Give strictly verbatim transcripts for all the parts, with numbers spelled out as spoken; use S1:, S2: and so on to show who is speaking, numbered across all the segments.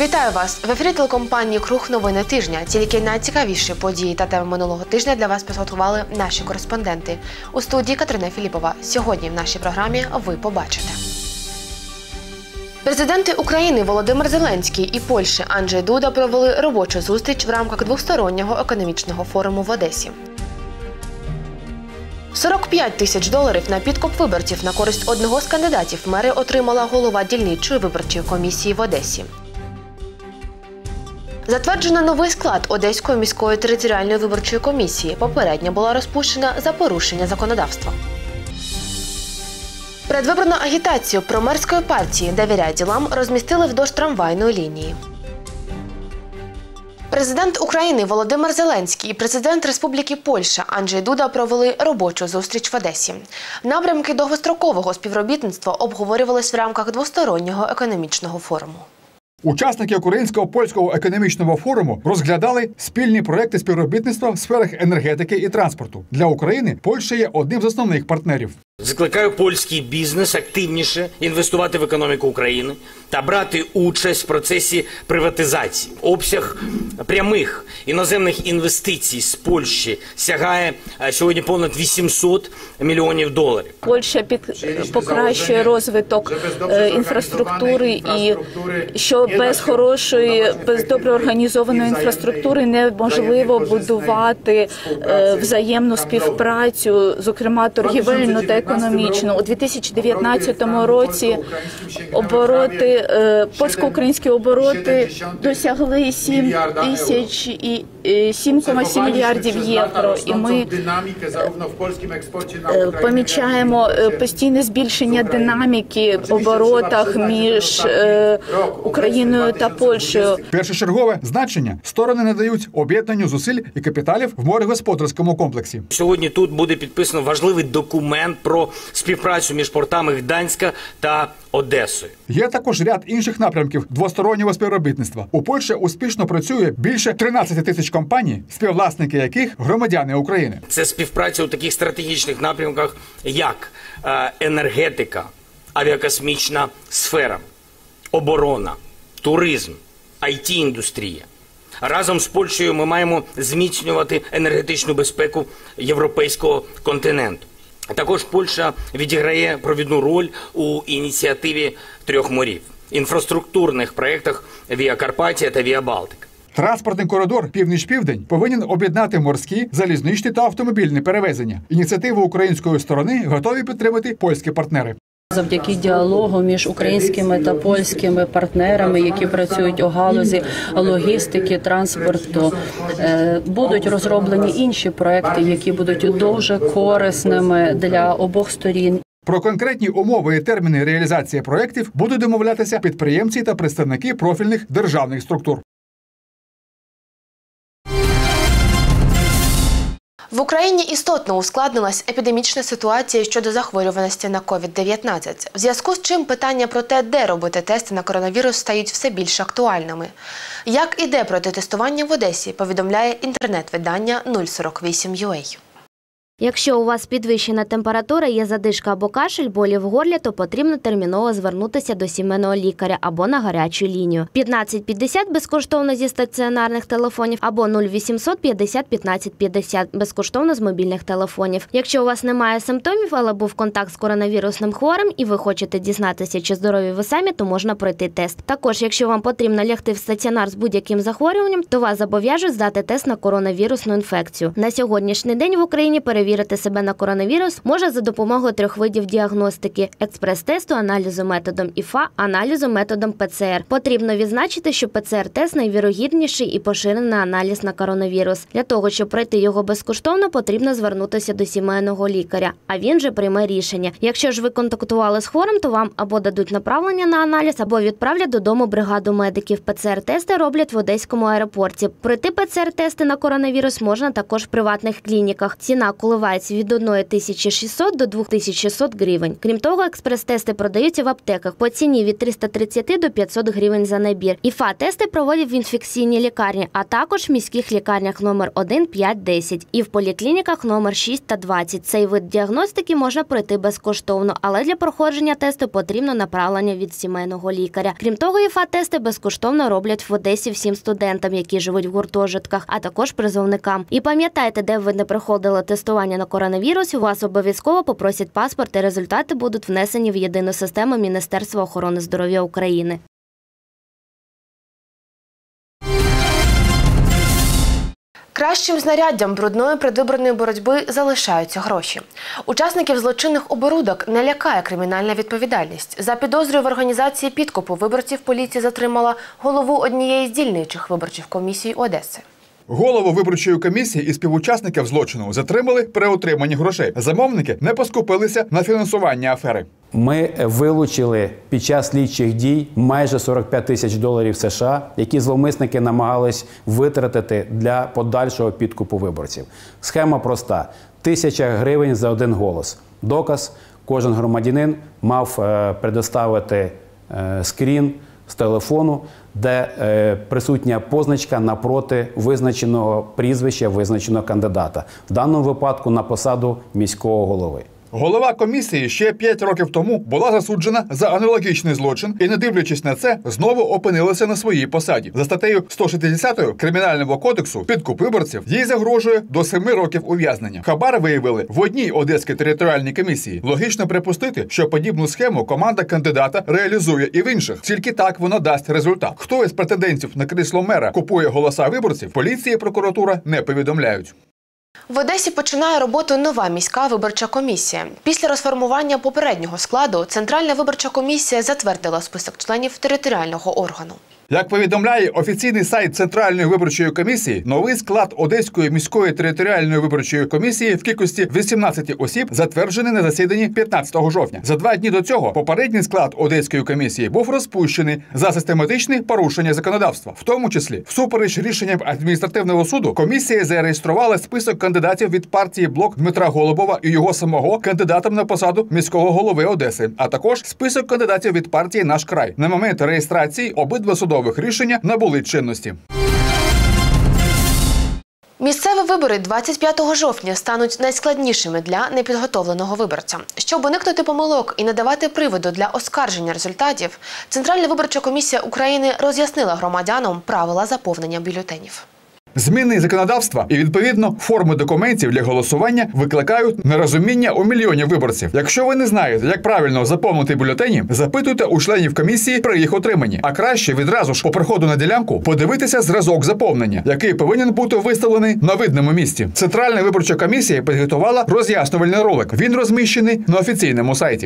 S1: Вітаю вас! В ефірі телекомпанії «Круг. Новини тижня». Тільки найцікавіші події та теми минулого тижня для вас підготували наші кореспонденти. У студії Катерина Філіпова. Сьогодні в нашій програмі ви побачите. Президенти України Володимир Зеленський і Польщі Анджей Дуда провели робочу зустріч в рамках двостороннього економічного форуму в Одесі. сорок п'ять тисяч доларів на підкуп виборців на користь одного з кандидатів в мери отримала голова дільничої виборчої комісії в Одесі. Затверджено новий склад Одеської міської територіальної виборчої комісії. Попередня була розпущена за порушення законодавства. Предвиборну агітацію промерської партії «Довіряй ділам» розмістили вздовж трамвайної лінії. Президент України Володимир Зеленський і президент Республіки Польща Анджей Дуда провели робочу зустріч в Одесі. Напрямки довгострокового співробітництва обговорювались в рамках двостороннього економічного форуму.
S2: Учасники Українсько-польського економічного форуму розглядали спільні проекти співробітництва в сферах енергетики і транспорту. Для України Польща є одним з основних партнерів.
S3: Закликаю польський бізнес активніше інвестувати в економіку України та брати участь в процесі приватизації. Обсяг прямих іноземних інвестицій з Польщі сягає сьогодні понад вісімсот мільйонів доларів.
S4: Польща під... покращує розвиток е, інфраструктури і що без хорошої, без добре організованої інфраструктури неможливо будувати е, взаємну співпрацю, зокрема торгівельну та економічну. У дві тисячі дев'ятнадцятому році обороти, е, польсько-українські обороти досягли сім тисяч і сім цілих сім мільярдів євро. І ми е, помічаємо постійне збільшення динаміки в оборотах між е, Україною та Польщею.
S2: Першочергове значення сторони надають об'єднанню зусиль і капіталів в морегосподарському комплексі.
S3: Сьогодні тут буде підписано важливий документ про співпрацю між портами Гданська та Одесою.
S2: Є також ряд інших напрямків двостороннього співробітництва. У Польщі успішно працює більше тринадцяти тисяч компаній, співвласники яких громадяни України.
S3: Це співпраця у таких стратегічних напрямках, як енергетика, авіакосмічна сфера, оборона, туризм, ай ті-індустрія. Разом з Польщею ми маємо зміцнювати енергетичну безпеку європейського континенту. Також Польща відіграє провідну роль у ініціативі трьох морів – інфраструктурних проєктах Віа Карпатія та Віа Балтика.
S2: Транспортний коридор «Північ-Південь» повинен об'єднати морські, залізничні та автомобільні перевезення. Ініціативу української сторони готові підтримати польські партнери.
S5: Завдяки діалогу між українськими та польськими партнерами, які працюють у галузі логістики, транспорту, будуть розроблені інші проекти, які будуть дуже корисними для обох сторін.
S2: Про конкретні умови і терміни реалізації проєктів будуть домовлятися підприємці та представники профільних державних структур.
S1: В Україні істотно ускладнилась епідемічна ситуація щодо захворюваності на ковід дев'ятнадцять, в зв'язку з чим питання про те, де робити тести на коронавірус, стають все більш актуальними. Як іде протитестування в Одесі, повідомляє інтернет-видання нуль сорок вісім ю ей.
S6: Якщо у вас підвищена температура, є задишка або кашель, болі в горлі, то потрібно терміново звернутися до сімейного лікаря або на гарячу лінію. п'ятнадцять п'ятдесят безкоштовно зі стаціонарних телефонів або нуль вісімсот п'ятдесят п'ятнадцять п'ятдесят безкоштовно з мобільних телефонів. Якщо у вас немає симптомів, але був контакт з коронавірусним хворим і ви хочете дізнатися, чи здорові ви самі, то можна пройти тест. Також, якщо вам потрібно лягти в стаціонар з будь-яким захворюванням, то вас зобов'яжуть здати тест на коронавірусну інфекцію. На сьогоднішній день в Україні перевіряють Перевірити себе на коронавірус може за допомогою трьох видів діагностики – експрес-тесту, аналізу методом і еф а, аналізу методом пе це ер. Потрібно відзначити, що пе це ер-тест найвірогідніший і поширений аналіз на коронавірус. Для того, щоб пройти його безкоштовно, потрібно звернутися до сімейного лікаря, а він же прийме рішення. Якщо ж ви контактували з хворим, то вам або дадуть направлення на аналіз, або відправлять додому бригаду медиків. пе це ер-тести роблять в Одеському аеропорті. Пройти пе це ер-тести на коронавірус можна також в приватних клініках. Ціна, коли коливаються від однієї тисячі шістсот до двох тисяч шістсот гривень. Крім того, експрес-тести продаються в аптеках по ціні від триста тридцять до п'ятсот гривень за набір. ІФА-тести проводять в інфекційній лікарні, а також в міських лікарнях номер один, п'ять, десять і в поліклініках номер шість та двадцять. Цей вид діагностики можна пройти безкоштовно, але для проходження тесту потрібно направлення від сімейного лікаря. Крім того, ІФА-тести безкоштовно роблять в Одесі всім студентам, які живуть в гуртожитках, а також призовникам. І пам'ятайте, де б ви не проходили тестування на коронавірус, у вас обов'язково попросять паспорт і результати будуть внесені в єдину систему Міністерства охорони здоров'я України.
S1: Кращим знаряддям брудної предвиборної боротьби залишаються гроші. Учасників злочинних оборудок не лякає кримінальна відповідальність. За підозрою в організації підкупу виборців поліція затримала голову однієї з дільничих виборчих комісій Одеси.
S2: Голову виборчої комісії і співучасників злочину затримали при отриманні грошей. Замовники не поскупилися на фінансування афери.
S7: Ми вилучили під час слідчих дій майже сорок п'ять тисяч доларів США, які зловмисники намагались витратити для подальшого підкупу виборців. Схема проста – тисяча гривень за один голос. Доказ – кожен громадянин мав предоставити скрін з телефону, де е, присутня позначка напроти визначеного прізвища, визначеного кандидата. В даному випадку на посаду міського голови.
S2: Голова комісії ще п'ять років тому була засуджена за аналогічний злочин і, не дивлячись на це, знову опинилася на своїй посаді. За статтею сто шістдесят Кримінального кодексу підкуп виборців їй загрожує до семи років ув'язнення. Хабар виявили в одній одеській територіальній комісії. Логічно припустити, що подібну схему команда кандидата реалізує і в інших. Тільки так воно дасть результат. Хто із претендентів на крісло мера купує голоса виборців, поліція і прокуратура не повідомляють.
S1: В Одесі починає роботу нова міська виборча комісія. Після розформування попереднього складу Центральна виборча комісія затвердила список членів територіального органу.
S2: Як повідомляє офіційний сайт Центральної виборчої комісії, новий склад Одеської міської територіальної виборчої комісії в кількості вісімнадцяти осіб затверджений на засіданні п'ятнадцятого жовтня. За два дні до цього попередній склад Одеської комісії був розпущений за систематичне порушення законодавства. В тому числі, всупереч рішенням адміністративного суду, комісія зареєструвала список кандидатів від партії «Блок» Дмитра Голубова і його самого кандидатом на посаду міського голови Одеси, а також список кандидатів від партії «Наш край». На момент реєстрації обидва судові рішення набули чинності.
S1: Місцеві вибори двадцять п'ятого жовтня стануть найскладнішими для непідготовленого виборця. Щоб уникнути помилок і не давати приводу для оскарження результатів, Центральна виборча комісія України роз'яснила громадянам правила заповнення бюлетенів.
S2: Зміни законодавства і, відповідно, форми документів для голосування викликають нерозуміння у мільйонів виборців. Якщо ви не знаєте, як правильно заповнити бюлетені, запитуйте у членів комісії при їх отриманні. А краще відразу ж по приходу на ділянку подивитися зразок заповнення, який повинен бути виставлений на видному місці. Центральна виборча комісія підготувала роз'яснювальний ролик. Він розміщений на офіційному сайті.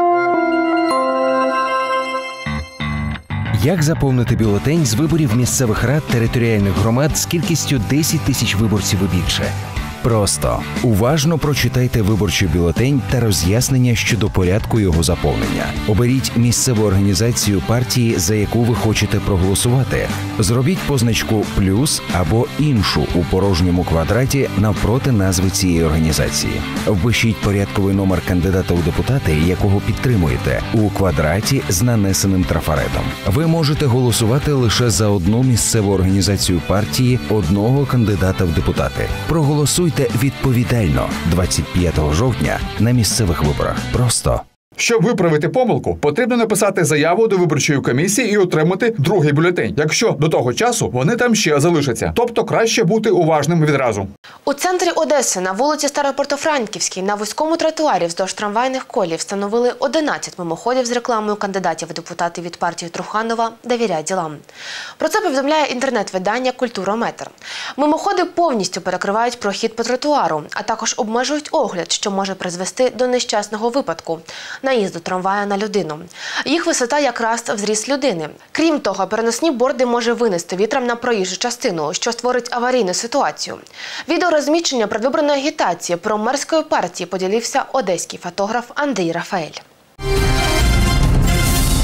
S8: Як заповнити бюлетень з виборів місцевих рад територіальних громад з кількістю десять тисяч виборців і більше? Просто. Уважно прочитайте виборчий бюлетень та роз'яснення щодо порядку його заповнення. Оберіть місцеву організацію партії, за яку ви хочете проголосувати. Зробіть позначку «плюс» або «іншу» у порожньому квадраті навпроти назви цієї організації. Впишіть порядковий номер кандидата у депутати, якого підтримуєте, у квадраті з нанесеним трафаретом. Ви можете голосувати лише за одну місцеву організацію партії, одного кандидата в депутати. Проголосуйте відповідально двадцять п'ятого жовтня на місцевих виборах. Просто.
S2: Щоб виправити помилку, потрібно написати заяву до виборчої комісії і отримати другий бюлетень, якщо до того часу вони там ще залишаться. Тобто краще бути уважним відразу.
S1: У центрі Одеси на вулиці Старопортофранківській на вузькому тротуарі вздовж трамвайних колій встановили одинадцять мимоходів з рекламою кандидатів у депутати від партії Труханова «Довіряй ділам». Про це повідомляє інтернет-видання «Культурометр». Мимоходи повністю перекривають прохід по тротуару, а також обмежують огляд, що може призвести до нещасного випадку – наїзду трамвая на людину. Їх висота якраз в зріст людини. Крім того, переносні борди може винести вітром на проїжджу частину, що створить аварійну ситуацію. Відеорозміщення предвиборної агітації про мерської партії поділився одеський фотограф Андрій Рафаель.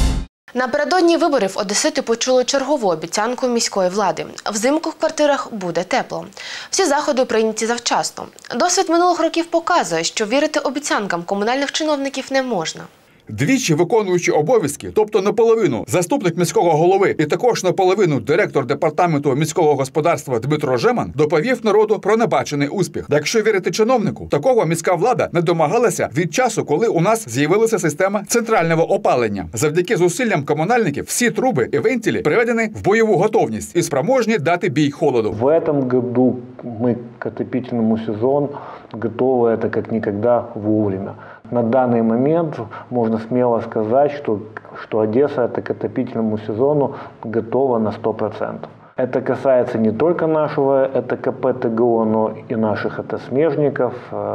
S1: Напередодні виборів одесити почули чергову обіцянку міської влади. Взимку в квартирах буде тепло. Всі заходи прийняті завчасно. Досвід минулих років показує, що вірити обіцянкам комунальних чиновників не можна.
S2: Двічі виконуючи обов'язки, тобто наполовину заступник міського голови і також наполовину директор департаменту міського господарства Дмитро Жеман доповів народу про небачений успіх. Якщо вірити чиновнику, такого міська влада не домагалася від часу, коли у нас з'явилася система центрального опалення. Завдяки зусиллям комунальників всі труби і вентилі приведені в бойову готовність і спроможні дати бій холоду.
S9: В этом году мы к отопительному сезону готовы это как никогда вовремя. На данный момент можно смело сказать, что, что Одесса это к отопительному сезону готова на сто процентов. Это касается не только нашего это ка пэ тэ гэ о, но и наших это смежников,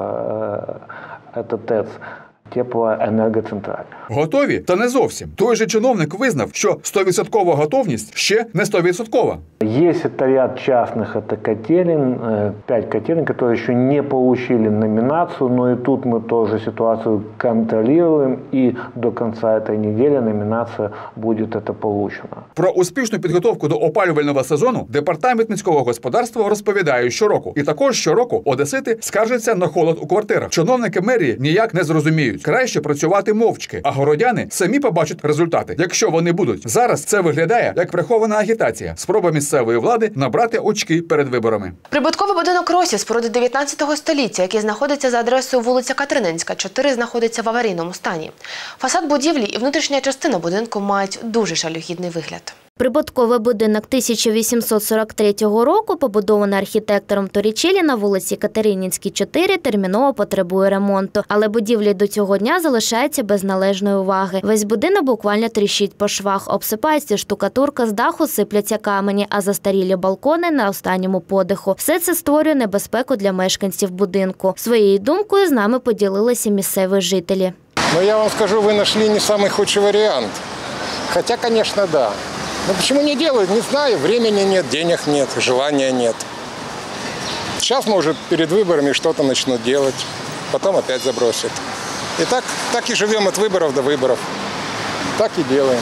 S9: это ТЭЦ. Теплоенергоцентраль.
S2: Готові? Та не зовсім. Той же чиновник визнав, що сто відсотків готовність ще не сто відсотків.
S9: Есть это ряд частных это котелен, пять котелен, которые еще не получили номинацию, но и тут мы тоже ситуацию контролируем, и до конца этой недели номинация будет это получена.
S2: Про успішну підготовку до опалювального сезону департамент міського господарства розповідає щороку. І також щороку одесити скаржаться на холод у квартирах. Чиновники мерії ніяк не зрозуміють. Краще працювати мовчки, а городяни самі побачать результати, якщо вони будуть. Зараз це виглядає як прихована агітація, спроба місцевої влади набрати очки перед виборами.
S1: Прибутковий будинок Росі споруди дев'ятнадцятого століття, який знаходиться за адресою вулиця Катерининська, чотири, знаходиться в аварійному стані. Фасад будівлі і внутрішня частина будинку мають дуже жалюгідний вигляд.
S6: Прибутковий будинок тисяча вісімсот сорок третього року, побудований архітектором Торрічеллі на вулиці Катерининській, чотири, терміново потребує ремонту. Але будівлі до цього дня залишаються без належної уваги. Весь будинок буквально тріщить по швах, обсипається штукатурка, з даху сипляться камені, а застарілі балкони на останньому подиху. Все це створює небезпеку для мешканців будинку. Своєю думкою з нами поділилися місцеві жителі.
S10: Ну, я вам скажу, ви знайшли не самий худший варіант. Хоча, звісно, да. Но почему не делают, не знаю. Времени нет, денег нет, желания нет. Сейчас, может, перед выборами что-то начнут делать, потом опять забросят. И так, так и живем от выборов до выборов. Так и делаем.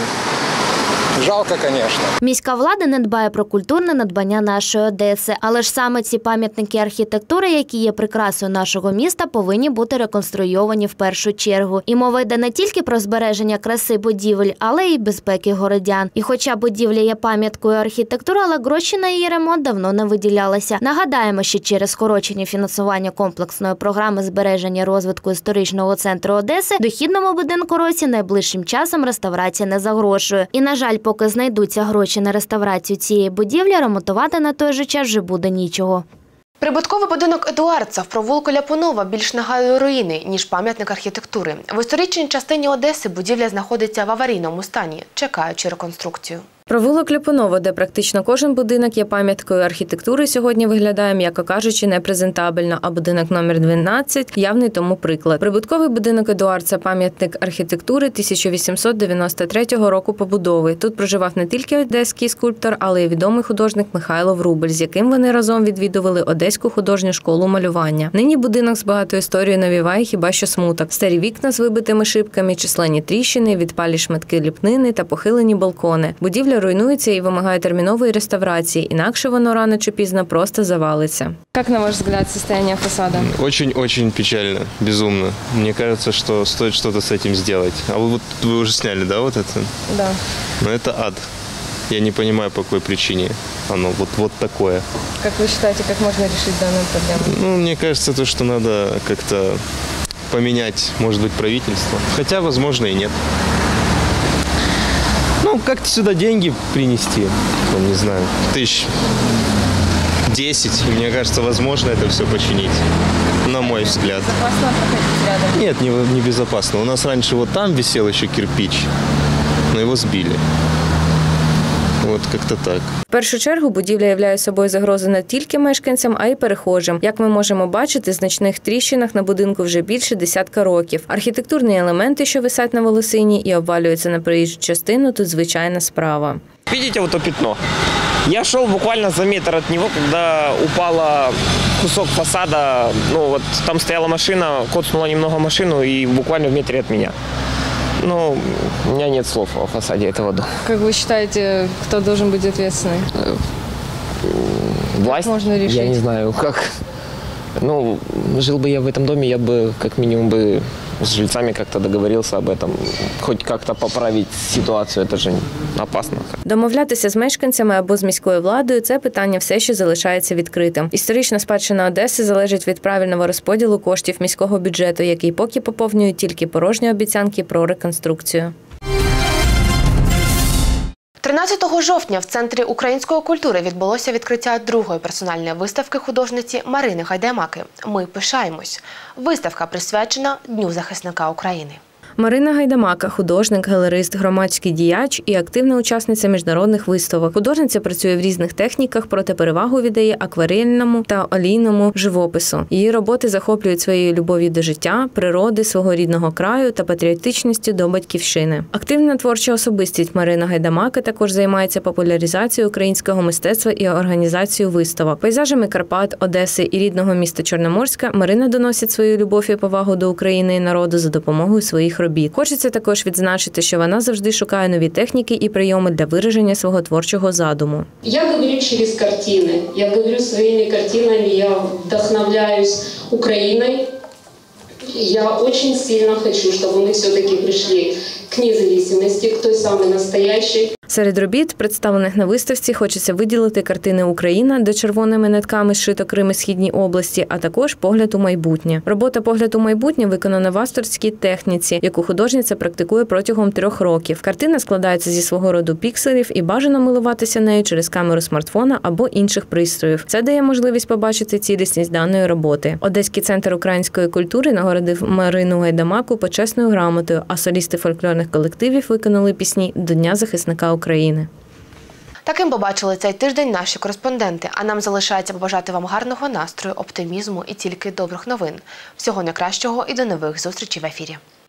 S10: Жалко, звісно.
S6: Міська влада не дбає про культурне надбання нашої Одеси. Але ж саме ці пам'ятники архітектури, які є прикрасою нашого міста, повинні бути реконструйовані в першу чергу. І мова йде не тільки про збереження краси будівель, але й безпеки городян. І хоча будівля є пам'яткою архітектури, але гроші на її ремонт давно не виділялися. Нагадаємо, що через скорочення фінансування комплексної програми збереження розвитку історичного центру Одеси дохідному будинку Росі найближчим часом реставрація не загрожує. І, на жаль, поки знайдуться гроші на реставрацію цієї будівлі, ремонтувати на той же час вже буде нічого.
S1: Прибутковий будинок Едуардса в провулку Ляпунова більш нагадує руїни, ніж пам'ятник архітектури. В історичній частині Одеси будівля знаходиться в аварійному стані, чекаючи реконструкцію.
S11: Провулок Ляпунова, де практично кожен будинок є пам'яткою архітектури, сьогодні виглядає, м'яко кажучи, непрезентабельно, а будинок номер дванадцять – явний тому приклад. Прибутковий будинок Едуардса – пам'ятник архітектури тисяча вісімсот дев'яносто третього року побудови. Тут проживав не тільки одеський скульптор, але й відомий художник Михайло Врубель, з яким вони разом відвідували Одеську художню школу малювання. Нині будинок з багатою історією навіває хіба що смуток. Старі вікна з вибитими шибками, численні тріщини, відпалі шматки ліпнини та похилені балкони. Будівля руйнується і вимагає термінової реставрації, інакше воно рано чи пізно просто завалиться.
S12: Как, на ваш взгляд, состояние фасада?
S13: Очень-очень печально, безумно. Мне кажется, что стоит что-то с этим сделать. А вы, вот, вы уже сняли, да, вот это?
S12: Да.
S13: Но это ад. Я не понимаю, по какой причине оно вот, вот такое.
S12: Как вы считаете, как можно решить данную проблему?
S13: Ну, мне кажется, то, что надо как-то поменять, может быть, правительство. Хотя, возможно, и нет. Ну, как-то сюда деньги принести, там, не знаю, тысяч десять. И мне кажется, возможно это все починить, на мой взгляд.
S12: Безопасно проходить рядом?
S13: Нет, не, не безопасно. У нас раньше вот там висел еще кирпич, но его сбили. От як-то так.
S11: В першу чергу будівля являє собою загрозу не тільки мешканцям, а й перехожим. Як ми можемо бачити, в значних тріщинах на будинку вже більше десятка років. Архітектурні елементи, що висять на волосині і обвалюються на проїжджу частину, тут звичайна справа.
S14: Видите вот то пятно? Я шел буквально за метр от него, когда упала кусок фасада. Ну вот там стояла машина, коцнула немного машину и буквально в метре от меня. Ну, у меня нет слов о фасаде этого дома.
S12: Как вы считаете, кто должен быть ответственный?
S14: Власть?
S12: Как можно решить?
S14: Я не знаю, как. Ну, жил бы я в этом доме, я бы как минимум бы с жильцами как-то договорился об этом. Хоть как-то поправить ситуацию, это же опасно.
S11: Домовлятися з мешканцями або з міською владою – це питання все ще залишається відкритим. Історична спадщина Одеси залежить від правильного розподілу коштів міського бюджету, який поки поповнюють тільки порожні обіцянки про реконструкцію.
S1: тринадцятого жовтня в Центрі української культури відбулося відкриття другої персональної виставки художниці Марини Гайдамаки «Ми пишаємось». Виставка присвячена Дню захисника України.
S11: Марина Гайдамака – художник, галерист, громадський діяч і активна учасниця міжнародних виставок. Художниця працює в різних техніках, проте перевагу віддає акварельному та олійному живопису. Її роботи захоплюють своєю любов'ю до життя, природи, свого рідного краю та патріотичністю до батьківщини. Активна творча особистість Марина Гайдамака також займається популяризацією українського мистецтва і організацією виставок. Пейзажами Карпат, Одеси і рідного міста Чорноморська Марина доносить свою любов і повагу до України і народу за допомогою своїх робіт. Хочеться також відзначити, що вона завжди шукає нові техніки і прийоми для вираження свого творчого задуму.
S15: Я говорю через картины. Я говорю своими картинами, я вдохновляюсь Украиной. Я очень сильно хочу, чтобы мы все-таки пришли к независимости, к той самой настоящей.
S11: Серед робіт, представлених на виставці, хочеться виділити картини «Україна», де червоними нитками зшито Крим і Східній області, а також «Погляд у майбутнє». Робота «Погляд у майбутнє» виконана в авторській техніці, яку художниця практикує протягом трьох років. Картина складається зі свого роду пікселів і бажано милуватися нею через камеру смартфона або інших пристроїв. Це дає можливість побачити цілісність даної роботи. Одеський центр української культури нагородив Марину Гайдамаку почесною грамотою, а солісти фольклорних колективів виконали пісні до Дня захисника України.
S1: Таким побачили цей тиждень наші кореспонденти, а нам залишається побажати вам гарного настрою, оптимізму і тільки добрих новин. Всього найкращого і до нових зустрічей в ефірі.